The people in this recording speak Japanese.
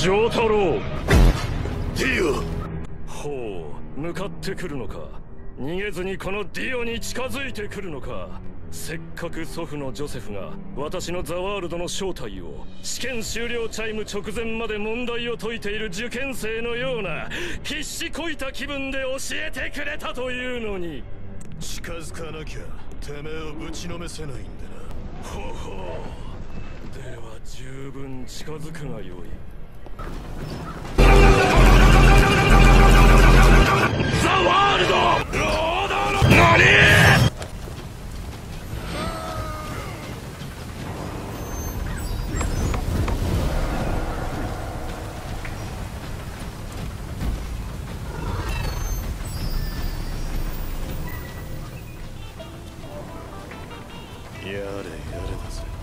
丈太郎。 ディオ。 ほう、向かってくるのか。逃げずにこのディオに近づいてくるのか。せっかく祖父のジョセフが私のザワールドの正体を試験終了チャイム直前まで問題を解いている受験生のような必死こいた気分で教えてくれたというのに。 近づかなきゃてめえをぶちのめせないんだな。 ほほう、では十分近づくがよい。ザワールドロードの何。 やれやれだぜ。